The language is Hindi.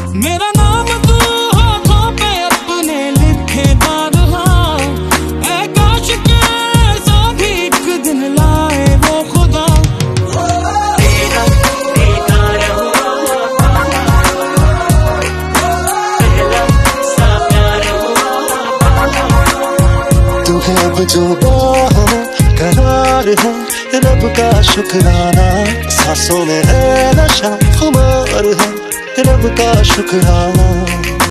मेरा नाम तू होठों पे अपने लिखेदार हाँ, ऐ काश के ऐसा भी एक दिन लाए वो खुदा। तेरा दीदार हुआ पहला सा प्यार हुआ। तू है अब जो बाहों करार है, रब का शुक्राना, सांसों में है नशा खुमार है, रब का शुक्राना।